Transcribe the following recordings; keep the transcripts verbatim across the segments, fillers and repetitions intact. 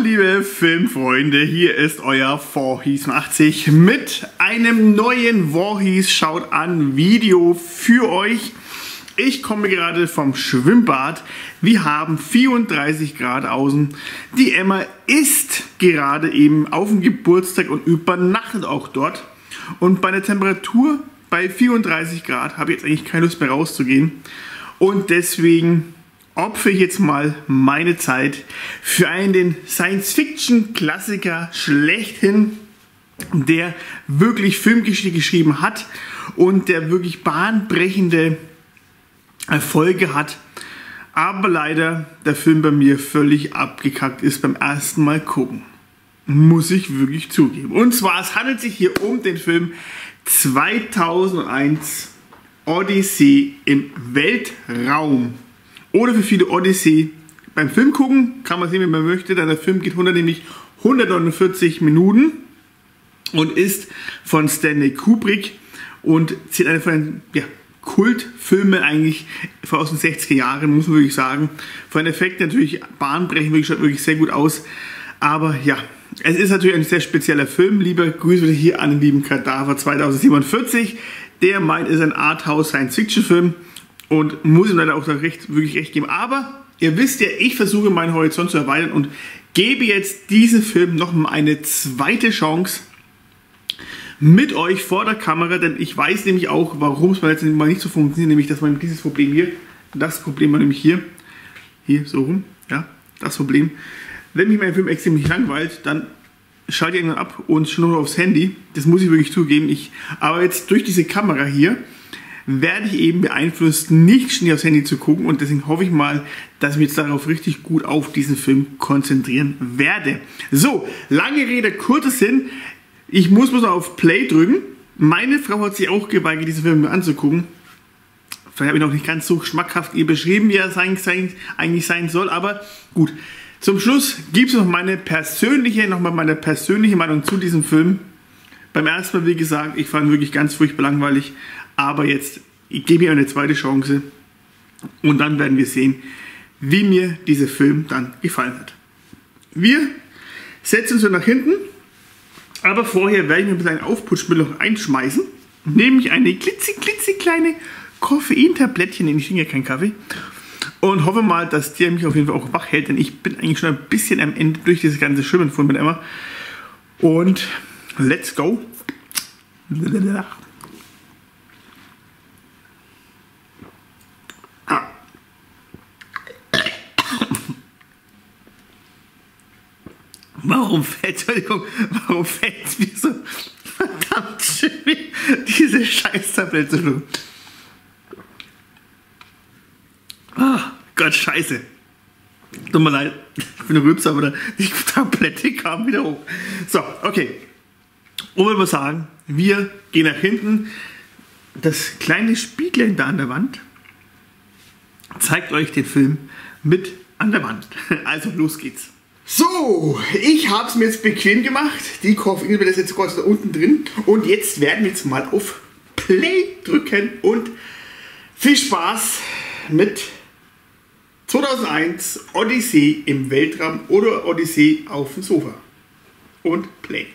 liebe Filmfreunde, hier ist euer Voorhees achtzig mit einem neuen Voorhees Schaut an Video für euch. Ich komme gerade vom Schwimmbad. Wir haben vierunddreißig Grad außen. Die Emma ist gerade eben auf dem Geburtstag und übernachtet auch dort. Und bei der Temperatur bei vierunddreißig Grad habe ich jetzt eigentlich keine Lust mehr rauszugehen. Und deswegen opfere ich jetzt mal meine Zeit für einen den Science-Fiction-Klassiker schlechthin, der wirklich Filmgeschichte geschrieben hat und der wirklich bahnbrechende Erfolge hat, aber leider der Film bei mir völlig abgekackt ist beim ersten Mal gucken. Muss ich wirklich zugeben. Und zwar, es handelt sich hier um den Film zweitausendeins Odyssee im Weltraum. Oder für viele Odyssey beim Film gucken, kann man sehen, wie man möchte, denn der Film geht nämlich hundertneunundvierzig Minuten und ist von Stanley Kubrick und zählt einer von den ja, Kultfilmen eigentlich aus den sechziger Jahren, muss man wirklich sagen. Von den Effekten natürlich bahnbrechend, wirklich, schaut wirklich sehr gut aus. Aber ja, es ist natürlich ein sehr spezieller Film. Liebe Grüße hier an den lieben Kadaver zweitausendsiebenundvierzig. Der meint, ist ein Arthouse-Science-Fiction-Film. Und muss ihm leider auch da recht, wirklich recht geben. Aber ihr wisst ja, ich versuche meinen Horizont zu erweitern und gebe jetzt diesem Film noch mal eine zweite Chance mit euch vor der Kamera. Denn ich weiß nämlich auch, warum es mal jetzt mal nicht so funktioniert. Nämlich, dass man dieses Problem hier, das Problem war nämlich hier, hier so rum, ja, das Problem. Wenn mich mein Film extrem langweilt, dann schalte ich irgendwann ab und schaue nur aufs Handy. Das muss ich wirklich zugeben. Ich, aber jetzt durch diese Kamera hier werde ich eben beeinflusst, nicht schnell aufs Handy zu gucken, und deswegen hoffe ich mal, dass ich mich jetzt darauf richtig gut auf diesen Film konzentrieren werde. So, lange Rede, kurzer Sinn. Ich muss bloß noch auf Play drücken. Meine Frau hat sich auch geweigert, diesen Film anzugucken. Vielleicht habe ich noch nicht ganz so schmackhaft ihr beschrieben, wie er sein, sein, eigentlich sein soll, aber gut. Zum Schluss gibt es noch meine persönliche, noch mal meine persönliche Meinung zu diesem Film. Beim ersten Mal, wie gesagt, ich fand ihn wirklich ganz furchtbar langweilig. Aber jetzt, ich gebe mir eine zweite Chance und dann werden wir sehen, wie mir dieser Film dann gefallen hat. Wir setzen uns so nach hinten, aber vorher werde ich mir ein bisschen ein Aufputschmittel noch einschmeißen. Nämlich eine klitzeklitzekleine Koffeintablettchen, denn ich trinke ja keinen Kaffee. Und hoffe mal, dass der mich auf jeden Fall auch wach hält, denn ich bin eigentlich schon ein bisschen am Ende durch dieses ganze Schwimmen von mit Emma. Und let's go. Warum fällt, Entschuldigung, warum fällt es mir so verdammt schwer, diese Scheiß-Tablette zu schlucken? Ah, Gott, scheiße. Tut mir leid, ich bin ein Rübser, aber die Tablette kam wieder hoch. So, okay. Und ich muss sagen, wir gehen nach hinten. Das kleine Spieglein da an der Wand zeigt euch den Film mit an der Wand. Also, los geht's. So, ich habe es mir jetzt bequem gemacht. Die Koffein ist jetzt kurz da unten drin. Und jetzt werden wir jetzt mal auf Play drücken. Und viel Spaß mit zweitausendeins Odyssee im Weltraum oder Odyssee auf dem Sofa. Und Play.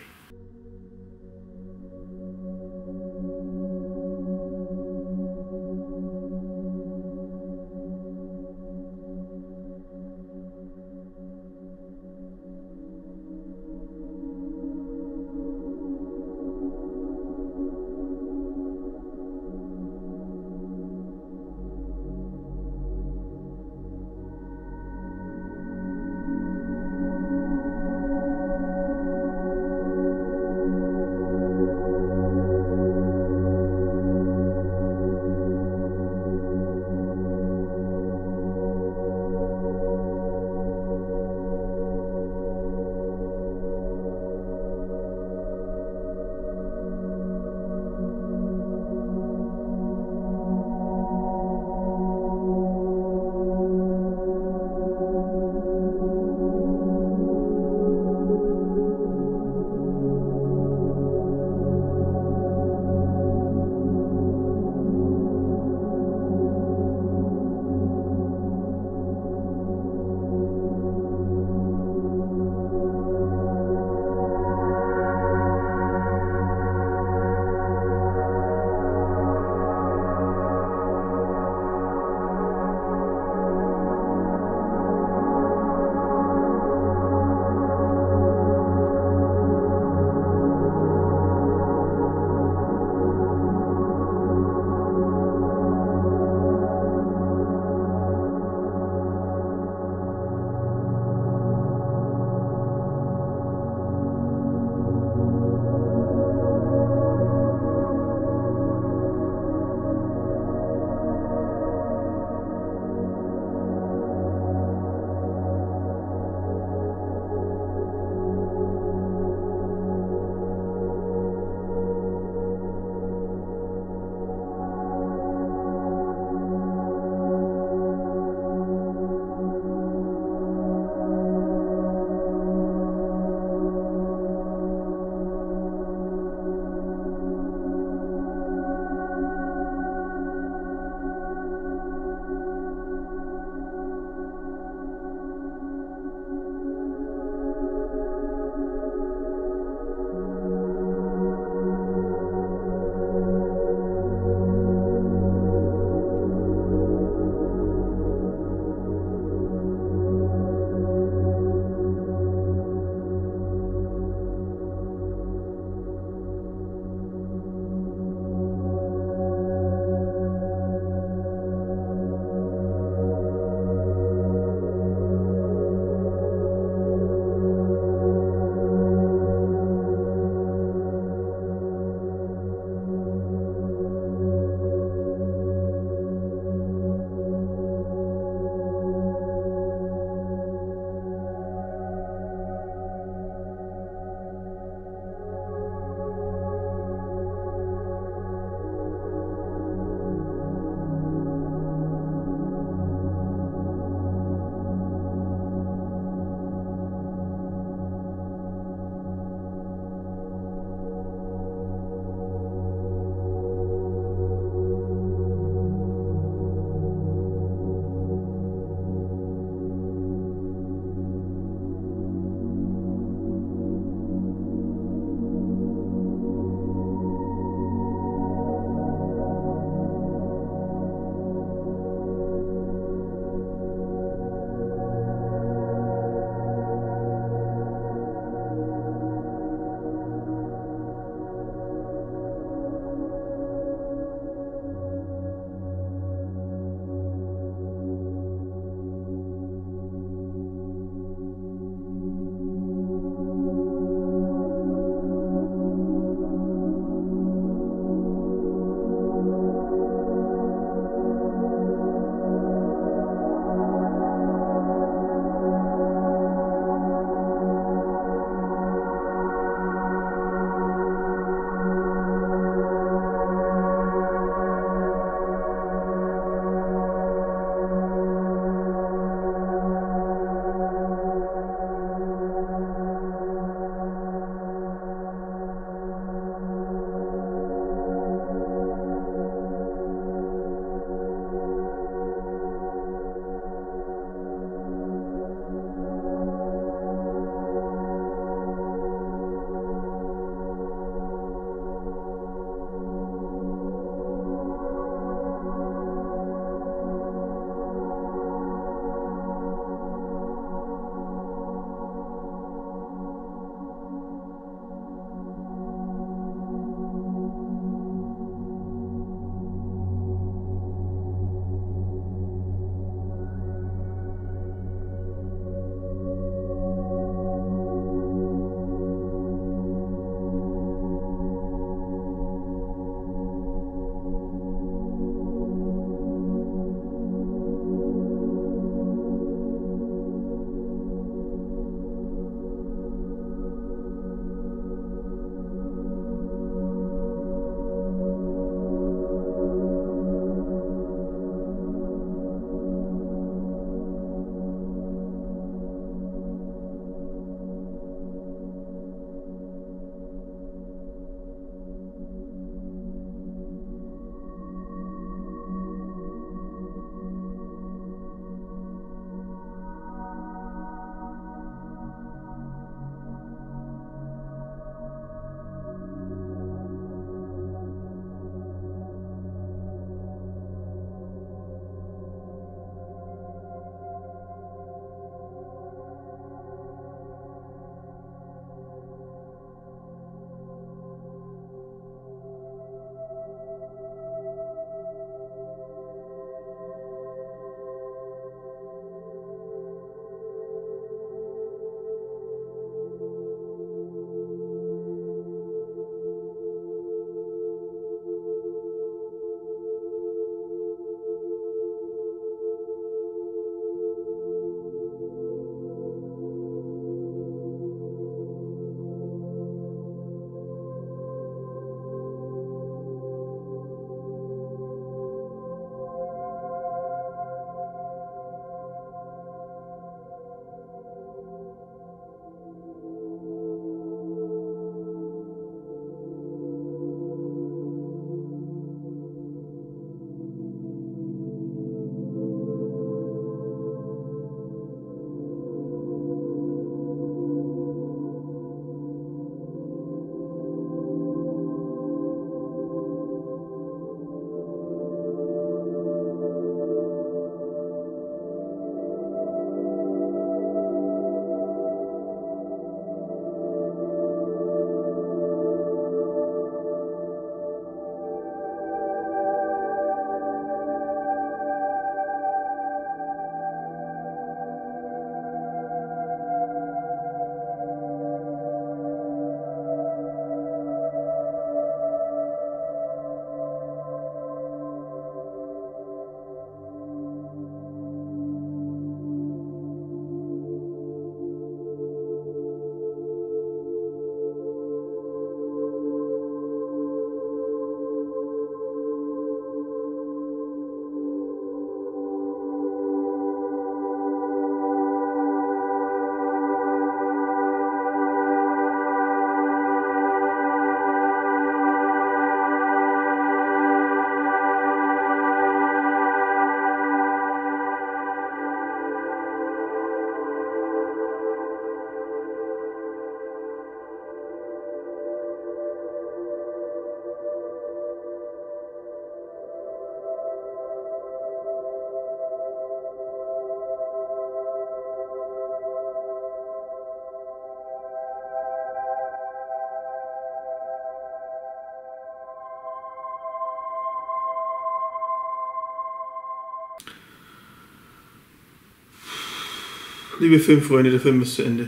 liebe Filmfreunde, der Film ist zu Ende.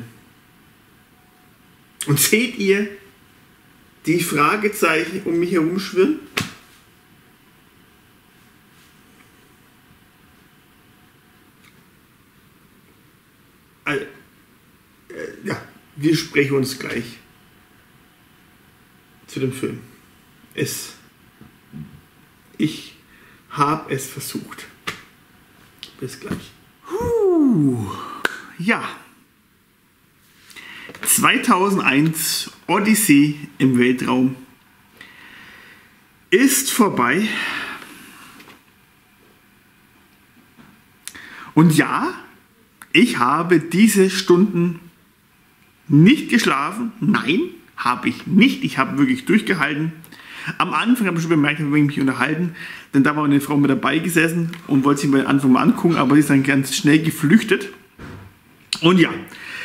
Und seht ihr die Fragezeichen um mich herum schwirren? Also, äh, ja, wir sprechen uns gleich zu dem Film. Es, ich habe es versucht. Bis gleich. Huh, ja. zweitausendeins Odyssee im Weltraum ist vorbei. Und ja, ich habe diese Stunden nicht geschlafen. Nein, habe ich nicht. Ich habe wirklich durchgehalten. Am Anfang habe ich schon bemerkt, ich mich unterhalten, denn da war eine Frau mit dabei gesessen und wollte sich mal den Anfang mal angucken, aber sie ist dann ganz schnell geflüchtet. Und ja,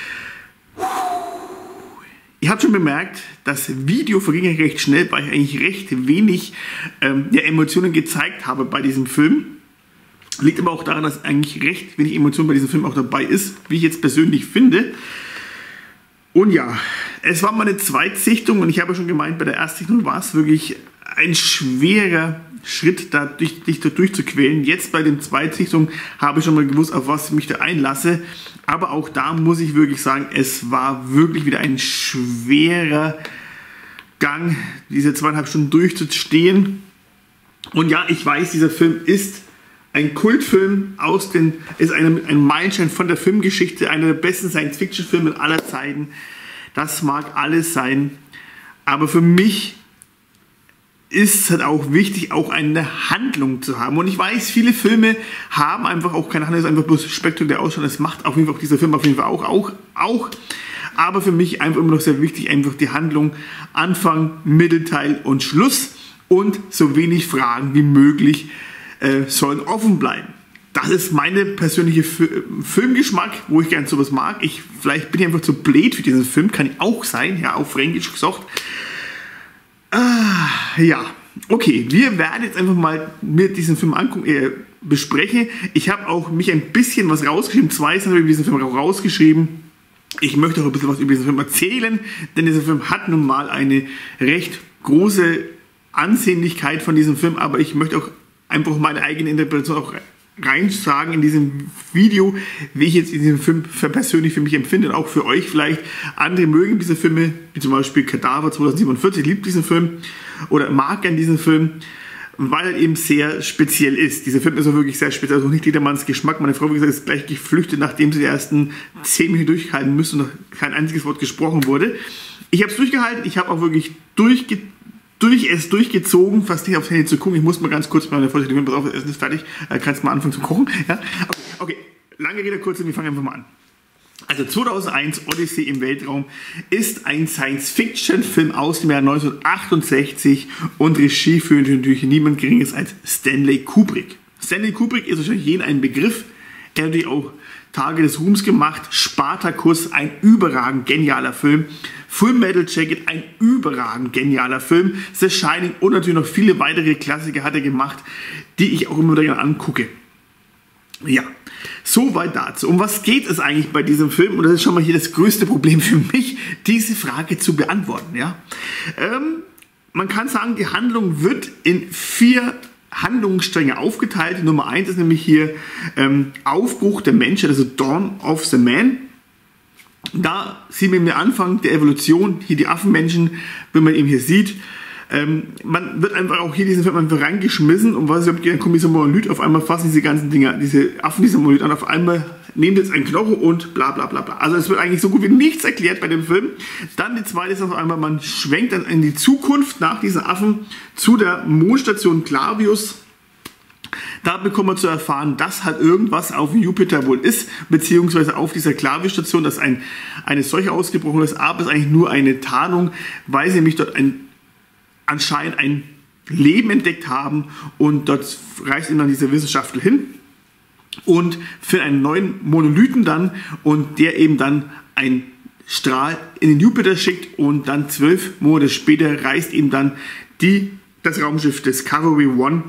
ihr habt schon bemerkt, das Video verging recht schnell, weil ich eigentlich recht wenig ähm, ja, Emotionen gezeigt habe bei diesem Film. Liegt aber auch daran, dass eigentlich recht wenig Emotion bei diesem Film auch dabei ist, wie ich jetzt persönlich finde. Und ja, es war meine Zweitsichtung und ich habe schon gemeint, bei der Erstsichtung war es wirklich ein schwerer Schritt, da dich, dich da durchzuquälen. Jetzt bei der Zweitsichtung habe ich schon mal gewusst, auf was ich mich da einlasse. Aber auch da muss ich wirklich sagen, es war wirklich wieder ein schwerer Gang, diese zweieinhalb Stunden durchzustehen. Und ja, ich weiß, dieser Film ist ein Kultfilm, aus den, ist eine, ein Meilenstein von der Filmgeschichte, einer der besten Science-Fiction-Filme aller Zeiten. Das mag alles sein, aber für mich ist es halt auch wichtig, auch eine Handlung zu haben. Und ich weiß, viele Filme haben einfach auch keine Handlung, es ist einfach bloß spektakulär ausschauen. Das macht auf jeden Fall auch dieser Film auf jeden Fall auch, auch, auch. Aber für mich einfach immer noch sehr wichtig, einfach die Handlung, Anfang, Mittelteil und Schluss und so wenig Fragen wie möglich äh, sollen offen bleiben. Das ist meine persönliche F Filmgeschmack, wo ich gerne sowas mag. Ich, vielleicht bin ich einfach zu blöd für diesen Film, kann auch sein, ja, auf Fränkisch gesagt. Ah, ja, okay, wir werden jetzt einfach mal mir diesen Film angucken, äh, besprechen. Ich habe auch mich ein bisschen was rausgeschrieben, zwei Sachen über diesen Film auch rausgeschrieben. Ich möchte auch ein bisschen was über diesen Film erzählen, denn dieser Film hat nun mal eine recht große Ansehnlichkeit von diesem Film, aber ich möchte auch einfach meine eigene Interpretation auch rein sagen in diesem Video, wie ich jetzt diesen Film für persönlich für mich empfinde und auch für euch vielleicht. Andere mögen diese Filme, wie zum Beispiel Kadaver zweitausendsiebenundvierzig, liebt diesen Film oder mag gern diesen Film, weil er eben sehr speziell ist. Dieser Film ist auch wirklich sehr speziell, also nicht jedermanns Geschmack. Meine Frau, wie gesagt, ist gleich geflüchtet, nachdem sie die ersten zehn Minuten durchgehalten müsste und noch kein einziges Wort gesprochen wurde. Ich habe es durchgehalten, ich habe auch wirklich durchgehalten, durch es durchgezogen, fast nicht aufs Handy zu gucken. Ich muss mal ganz kurz meine Vorstellung, pass auf, das Essen ist fertig, äh, kannst mal anfangen zu kochen. Ja? Okay, okay, lange Rede, kurz, wir fangen einfach mal an. Also zweitausendeins, Odyssee im Weltraum, ist ein Science-Fiction-Film aus dem Jahr neunzehnhundertachtundsechzig und Regie führt natürlich niemand Geringeres als Stanley Kubrick. Stanley Kubrick ist wahrscheinlich jedem ein Begriff. Er hat natürlich auch Tage des Ruhms gemacht, Spartacus, ein überragend genialer Film, Full Metal Jacket, ein überragend genialer Film, The Shining und natürlich noch viele weitere Klassiker hat er gemacht, die ich auch immer wieder gerne angucke. Ja, soweit dazu. Um was geht es eigentlich bei diesem Film? Und das ist schon mal hier das größte Problem für mich, diese Frage zu beantworten. Ja? Ähm, man kann sagen, die Handlung wird in vier Handlungsstränge aufgeteilt. Nummer eins ist nämlich hier ähm, Aufbruch der Menschheit, also Dawn of the Man. Da sieht man den Anfang der Evolution, hier die Affenmenschen, wenn man eben hier sieht. Ähm, man wird einfach auch hier diesen Film einfach reingeschmissen und was dann kommt dieser Monolith, auf einmal fassen diese ganzen Dinger, diese Affen, dieser Monolith an, auf einmal nehmen jetzt einen Knochen und bla bla bla bla. Also es wird eigentlich so gut wie nichts erklärt bei dem Film. Dann die zweite ist auf einmal, man schwenkt dann in die Zukunft nach diesen Affen zu der Mondstation Clavius. Da bekommt man zu erfahren, dass halt irgendwas auf Jupiter wohl ist, beziehungsweise auf dieser Clavius-Station, dass ein, eine Seuche ausgebrochen ist, aber es ist eigentlich nur eine Tarnung, weil sie nämlich dort ein, anscheinend ein Leben entdeckt haben und dort reist eben dann dieser Wissenschaftler hin und für einen neuen Monolithen dann und der eben dann ein Strahl in den Jupiter schickt und dann zwölf Monate später reist eben dann die, das Raumschiff Discovery One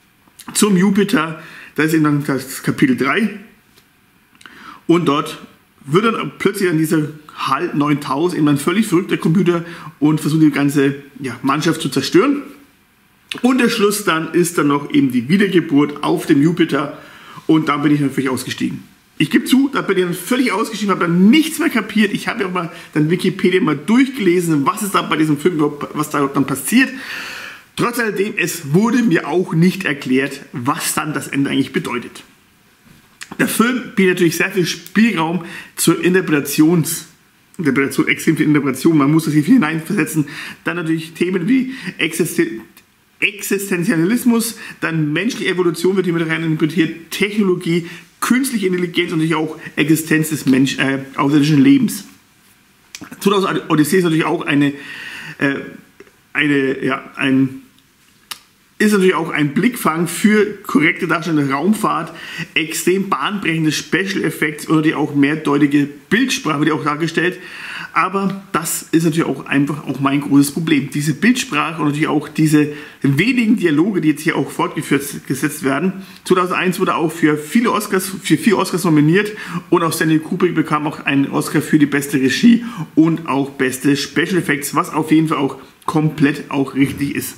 zum Jupiter. Das ist eben dann das Kapitel drei und dort wird dann plötzlich an dieser HAL neuntausend eben ein völlig verrückter Computer und versucht die ganze ja, Mannschaft zu zerstören. Und der Schluss dann ist dann noch eben die Wiedergeburt auf dem Jupiter und da bin ich dann völlig ausgestiegen. Ich gebe zu, da bin ich dann völlig ausgestiegen, habe dann nichts mehr kapiert. Ich habe ja auch mal dann Wikipedia mal durchgelesen, was ist da bei diesem Film, was da dann passiert. Trotz alledem, es wurde mir auch nicht erklärt, was dann das Ende eigentlich bedeutet. Der Film bietet natürlich sehr viel Spielraum zur Interpretations Interpretation, extrem viel Interpretation, man muss das hier viel hineinversetzen. Dann natürlich Themen wie Existen Existenzialismus, dann menschliche Evolution wird hier mit rein interpretiert, Technologie, künstliche Intelligenz und natürlich auch Existenz des Mensch, äh, außerirdischen Lebens. zweitausend Odyssee ist natürlich auch eine, äh, eine ja, ein ist natürlich auch ein Blickfang für korrekte Darstellung der Raumfahrt, extrem bahnbrechende Special Effects oder die auch mehrdeutige Bildsprache wird auch dargestellt. Aber das ist natürlich auch einfach auch mein großes Problem. Diese Bildsprache und natürlich auch diese wenigen Dialoge, die jetzt hier auch fortgeführt gesetzt werden. zweitausendeins wurde auch für viele Oscars, für vier Oscars nominiert und auch Stanley Kubrick bekam auch einen Oscar für die beste Regie und auch beste Special Effects, was auf jeden Fall auch komplett auch richtig ist.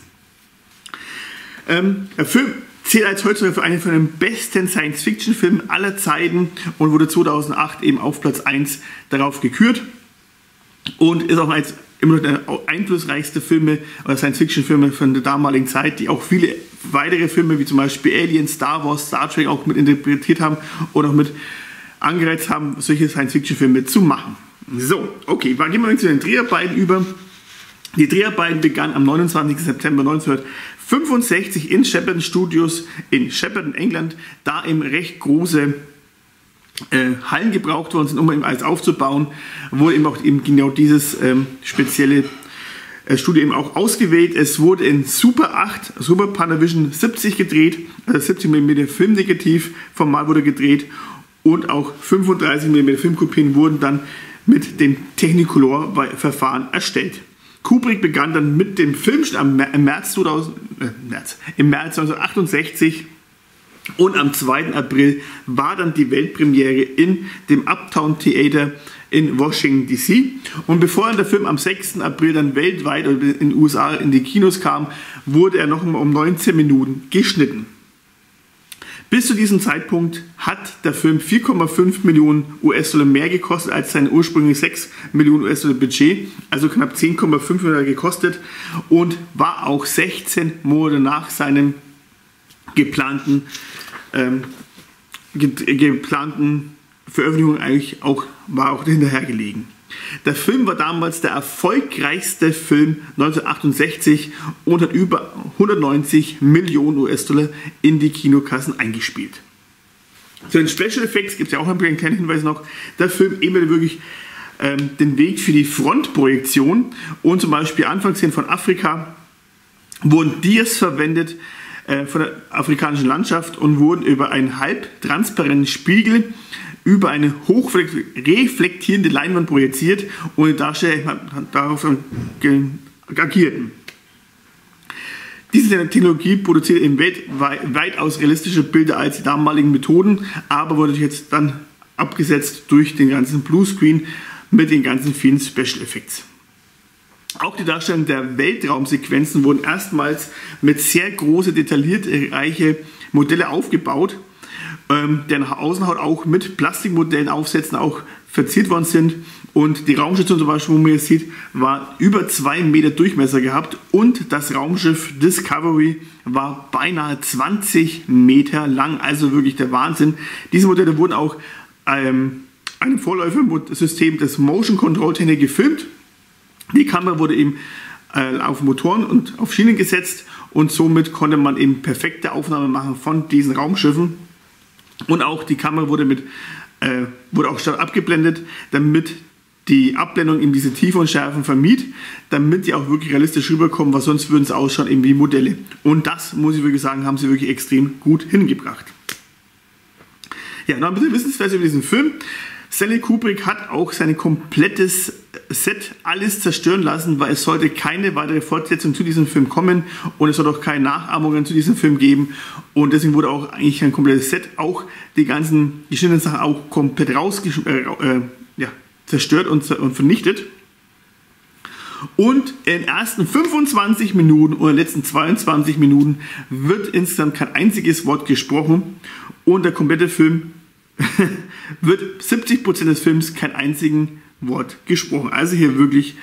Ähm, der Film zählt als heutzutage für einen von den besten Science-Fiction-Filmen aller Zeiten und wurde zweitausendacht eben auf Platz eins darauf gekürt und ist auch als immer noch der einflussreichste Filme oder Science-Fiction-Filme von der damaligen Zeit, die auch viele weitere Filme wie zum Beispiel Alien, Star Wars, Star Trek auch mit interpretiert haben und auch mit angereizt haben, solche Science-Fiction-Filme zu machen. So, okay, gehen wir zu den Dreharbeiten über. Die Dreharbeiten begannen am neunundzwanzigsten September neunzehnhundertfünfundsechzig in Shepperton Studios in Shepperton, England, da eben recht große äh, Hallen gebraucht worden sind, um eben alles aufzubauen, wurde eben auch eben genau dieses ähm, spezielle äh, Studio eben auch ausgewählt. Es wurde in Super acht, Super Panavision siebzig gedreht, also siebzig Millimeter Filmnegativ-Format wurde gedreht und auch fünfunddreißig Millimeter Filmkopien wurden dann mit dem Technicolor-Verfahren erstellt. Kubrick begann dann mit dem Film im März, zweitausend, äh, März, im März neunzehnhundertachtundsechzig und am zweiten April war dann die Weltpremiere in dem Uptown Theater in Washington D C Und bevor der Film am sechsten April dann weltweit in den U S A in die Kinos kam, wurde er noch um neunzehn Minuten geschnitten. Bis zu diesem Zeitpunkt hat der Film vier Komma fünf Millionen US-Dollar mehr gekostet als sein ursprüngliches sechs Millionen US-Dollar Budget, also knapp zehn Komma fünf Millionen gekostet und war auch sechzehn Monate nach seinem geplanten, ähm, ge geplanten Veröffentlichung eigentlich auch, war auch hinterher gelegen. Der Film war damals der erfolgreichste Film neunzehnhundertachtundsechzig und hat über hundertneunzig Millionen US-Dollar in die Kinokassen eingespielt. Zu den Special Effects gibt es ja auch einen kleinen Hinweis noch. Der Film ebnet wirklich ähm, den Weg für die Frontprojektion und zum Beispiel Anfangsszenen von Afrika wurden Dias verwendet äh, von der afrikanischen Landschaft und wurden über einen halbtransparenten Spiegel über eine hochreflektierende Leinwand projiziert und die Darsteller darauf agierten. Diese Technologie produziert eben weitaus realistische Bilder als die damaligen Methoden, aber wurde jetzt dann abgesetzt durch den ganzen Bluescreen mit den ganzen vielen Special Effects. Auch die Darstellung der Weltraumsequenzen wurden erstmals mit sehr große, detailliert reiche Modelle aufgebaut, deren Außenhaut auch mit Plastikmodellen aufsetzen, auch verziert worden sind. Und die Raumstation zum Beispiel, wo man hier sieht, war über zwei Meter Durchmesser gehabt und das Raumschiff Discovery war beinahe zwanzig Meter lang, also wirklich der Wahnsinn. Diese Modelle wurden auch ähm, einem Vorläufersystem des Motion Control Technik gefilmt. Die Kamera wurde eben äh, auf Motoren und auf Schienen gesetzt und somit konnte man eben perfekte Aufnahmen machen von diesen Raumschiffen. Und auch die Kamera wurde, mit, äh, wurde auch stark abgeblendet, damit die Abblendung eben diese Tiefe und Schärfen vermied, damit die auch wirklich realistisch rüberkommen, weil sonst würden sie ausschauen eben wie Modelle. Und das, muss ich wirklich sagen, haben sie wirklich extrem gut hingebracht. Ja, noch ein bisschen Wissenswert über diesen Film. Stanley Kubrick hat auch sein komplettes Set alles zerstören lassen, weil es sollte keine weitere Fortsetzung zu diesem Film kommen und es soll auch keine Nachahmungen zu diesem Film geben und deswegen wurde auch eigentlich ein komplettes Set, auch die ganzen geschnittenen Sachen auch komplett rausgeschmissen, äh, ja, zerstört und, und vernichtet. Und in den ersten fünfundzwanzig Minuten oder letzten zweiundzwanzig Minuten wird insgesamt kein einziges Wort gesprochen und der komplette Film wird siebzig Prozent des Films kein einziges Wort gesprochen. Also hier wirklich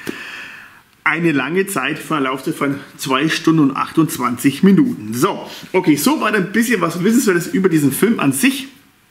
eine lange Zeit von einer Laufzeit von zwei Stunden und achtundzwanzig Minuten. So, okay, so war ein bisschen was Wissenswertes über diesen Film an sich.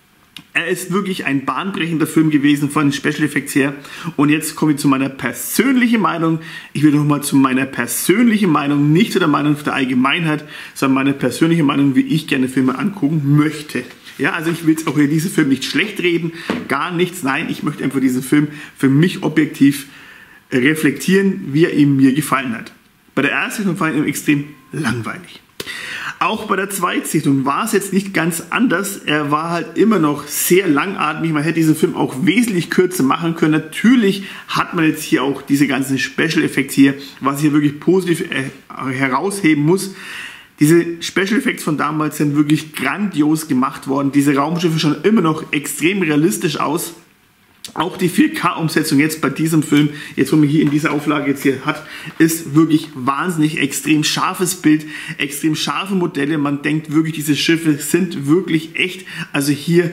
Er ist wirklich ein bahnbrechender Film gewesen von den Special Effects her. Und jetzt komme ich zu meiner persönlichen Meinung. Ich will nochmal zu meiner persönlichen Meinung, nicht zu der Meinung der Allgemeinheit, sondern meine persönliche Meinung, wie ich gerne Filme angucken möchte. Ja, also ich will jetzt auch hier diesen Film nicht schlecht reden, gar nichts. Nein, ich möchte einfach diesen Film für mich objektiv reflektieren, wie er ihm mir gefallen hat. Bei der ersten Sichtung fand ich ihn extrem langweilig. Auch bei der Zweitsichtung war es jetzt nicht ganz anders. Er war halt immer noch sehr langatmig. Man hätte diesen Film auch wesentlich kürzer machen können. Natürlich hat man jetzt hier auch diese ganzen Special Effects hier, was ich hier wirklich positiv herausheben muss. Diese Special Effects von damals sind wirklich grandios gemacht worden. Diese Raumschiffe schauen immer noch extrem realistisch aus. Auch die vier K-Umsetzung jetzt bei diesem Film, jetzt wo man hier in dieser Auflage jetzt hier hat, ist wirklich wahnsinnig extrem scharfes Bild, extrem scharfe Modelle. Man denkt wirklich, diese Schiffe sind wirklich echt. Also hier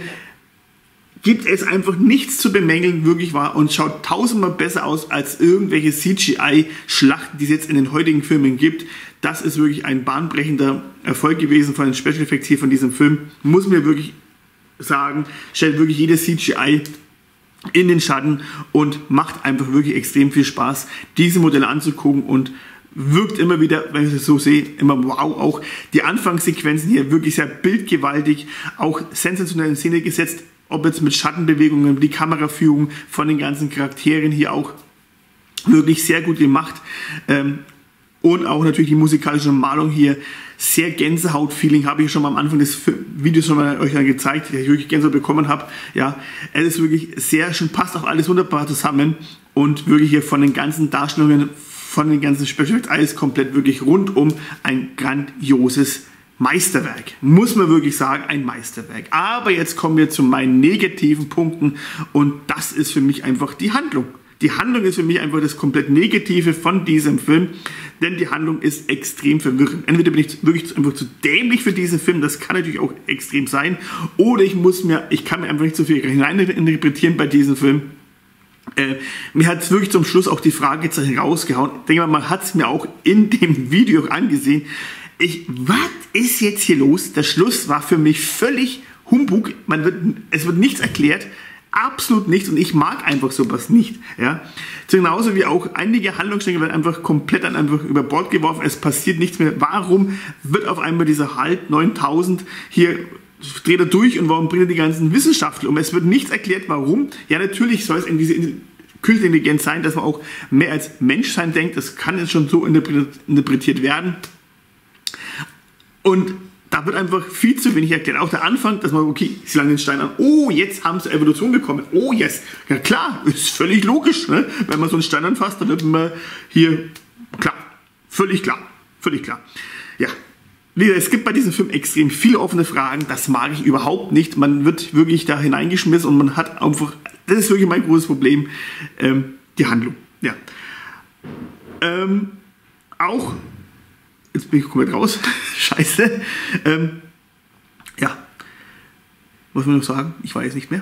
gibt es einfach nichts zu bemängeln, wirklich wahr, und schaut tausendmal besser aus als irgendwelche C G I-Schlachten, die es jetzt in den heutigen Filmen gibt. Das ist wirklich ein bahnbrechender Erfolg gewesen von den Special Effects hier von diesem Film. Muss mir wirklich sagen, stellt wirklich jede C G I in den Schatten und macht einfach wirklich extrem viel Spaß, diese Modelle anzugucken, und wirkt immer wieder, wenn ich es so sehe, immer wow. Auch die Anfangssequenzen hier wirklich sehr bildgewaltig, auch sensationell in Szene gesetzt, ob jetzt mit Schattenbewegungen, die Kameraführung von den ganzen Charakteren hier auch wirklich sehr gut gemacht. Ähm, Und auch natürlich die musikalische Malung hier, sehr Gänsehaut-Feeling, habe ich schon mal am Anfang des Videos schon mal euch dann gezeigt, dass ich wirklich Gänsehaut bekommen habe. Ja, es ist wirklich sehr schön, passt auch alles wunderbar zusammen, und wirklich hier von den ganzen Darstellungen, von den ganzen Special Effects, alles komplett wirklich rundum ein grandioses Meisterwerk. Muss man wirklich sagen, ein Meisterwerk. Aber jetzt kommen wir zu meinen negativen Punkten, und das ist für mich einfach die Handlung. Die Handlung ist für mich einfach das komplett Negative von diesem Film, denn die Handlung ist extrem verwirrend. Entweder bin ich wirklich einfach zu dämlich für diesen Film, das kann natürlich auch extrem sein, oder ich muss mir, ich kann mir einfach nicht so viel hineininterpretieren bei diesem Film. Äh, mir hat es wirklich zum Schluss auch die Fragezeichen rausgehauen. Ich denke mal, man hat es mir auch in dem Video angesehen. Ich, was ist jetzt hier los? Der Schluss war für mich völlig Humbug. Man wird, es wird nichts erklärt. Absolut nichts, und ich mag einfach sowas nicht. Ja? Genauso wie auch einige Handlungsstränge werden einfach komplett dann einfach über Bord geworfen, es passiert nichts mehr. Warum wird auf einmal dieser Halt neuntausend hier, dreht er durch, und warum bringt er die ganzen Wissenschaftler um? Es wird nichts erklärt, warum. Ja, natürlich soll es in diese künstliche Intelligenz sein, dass man auch mehr als Menschsein denkt, das kann jetzt schon so interpretiert werden. Und da wird einfach viel zu wenig erklärt. Auch der Anfang, dass man, okay, sie langen den Stein an, oh, jetzt haben sie Evolution bekommen. Oh, yes. Ja klar, ist völlig logisch. Ne? Wenn man so einen Stein anfasst, dann wird man hier, klar, völlig klar, völlig klar. Ja, es gibt bei diesem Film extrem viele offene Fragen, das mag ich überhaupt nicht. Man wird wirklich da hineingeschmissen, und man hat einfach, das ist wirklich mein großes Problem, ähm, die Handlung. Ja. Ähm, auch Jetzt bin ich komplett raus. Scheiße. Ähm, ja. Muss man noch sagen? Ich weiß nicht mehr.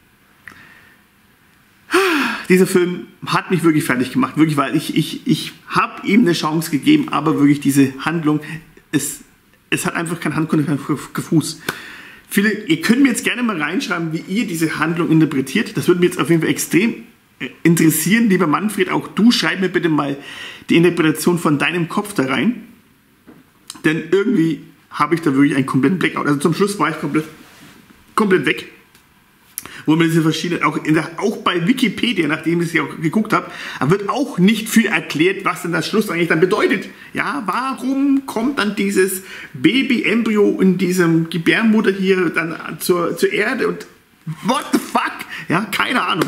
Dieser Film hat mich wirklich fertig gemacht. Wirklich, weil ich, ich, ich habe ihm eine Chance gegeben, aber wirklich diese Handlung, es, es hat einfach kein Hand, kein Fuß. Viele, ihr könnt mir jetzt gerne mal reinschreiben, wie ihr diese Handlung interpretiert. Das würde mich jetzt auf jeden Fall extrem interessieren. Lieber Manfred, auch du, schreib mir bitte mal die Interpretation von deinem Kopf da rein. Denn irgendwie habe ich da wirklich einen kompletten Blackout. Also zum Schluss war ich komplett, komplett weg. Wo man diese verschiedenen, auch, in der, auch bei Wikipedia, nachdem ich es ja auch geguckt habe, wird auch nicht viel erklärt, was denn das Schluss eigentlich dann bedeutet. Ja, warum kommt dann dieses Baby-Embryo in diesem Gebärmutter hier dann zur, zur Erde und what the fuck? Ja, keine Ahnung.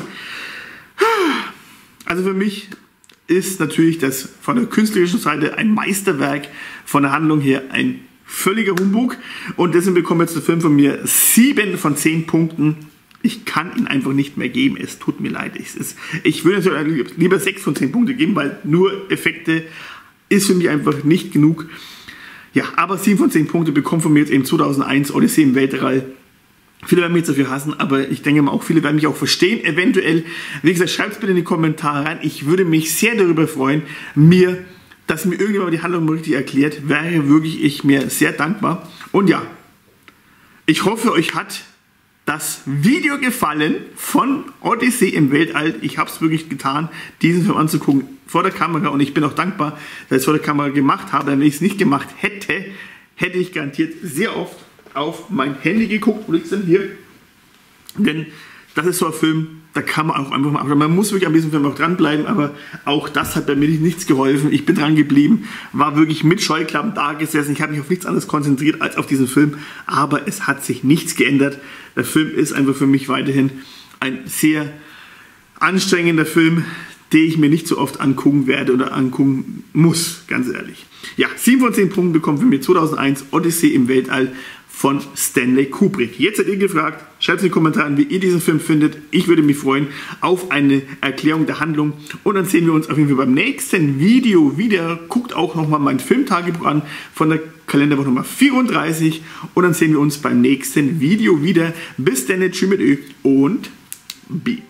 Also für mich ist natürlich das von der künstlerischen Seite ein Meisterwerk, von der Handlung her ein völliger Humbug, und deswegen bekommt jetzt der Film von mir sieben von zehn Punkten. Ich kann ihn einfach nicht mehr geben. Es tut mir leid. Es ist, ich würde lieber sechs von zehn Punkte geben, weil nur Effekte ist für mich einfach nicht genug. Ja, aber sieben von zehn Punkte bekommt von mir jetzt eben zweitausendeins Odyssee im Weltall. Viele werden mich jetzt dafür hassen, aber ich denke mal auch, viele werden mich auch verstehen. Eventuell, wie gesagt, schreibt es bitte in die Kommentare rein. Ich würde mich sehr darüber freuen, mir, dass mir irgendjemand die Handlung richtig erklärt. Wäre wirklich ich mir sehr dankbar. Und ja, ich hoffe, euch hat das Video gefallen von Odyssey im Weltall. Ich habe es wirklich getan, diesen Film anzugucken vor der Kamera. Und ich bin auch dankbar, dass ich es vor der Kamera gemacht habe. Wenn ich es nicht gemacht hätte, hätte ich garantiert sehr oft auf mein Handy geguckt. Wo liegt es denn hier? Denn das ist so ein Film, da kann man auch einfach mal, man muss wirklich an diesem Film auch dranbleiben, aber auch das hat bei mir nichts geholfen. Ich bin dran geblieben, war wirklich mit Scheuklappen da gesessen. Ich habe mich auf nichts anderes konzentriert als auf diesen Film, aber es hat sich nichts geändert. Der Film ist einfach für mich weiterhin ein sehr anstrengender Film, den ich mir nicht so oft angucken werde oder angucken muss, ganz ehrlich. Ja, sieben von zehn Punkten bekommt für mich zweitausendeins Odyssey im Weltall von Stanley Kubrick. Jetzt seid ihr gefragt, schreibt in die Kommentare, wie ihr diesen Film findet. Ich würde mich freuen auf eine Erklärung der Handlung. Und dann sehen wir uns auf jeden Fall beim nächsten Video wieder. Guckt auch nochmal mein Filmtagebuch an von der Kalenderwoche Nummer vierunddreißig. Und dann sehen wir uns beim nächsten Video wieder. Bis dann, tschüss mit Ö und B.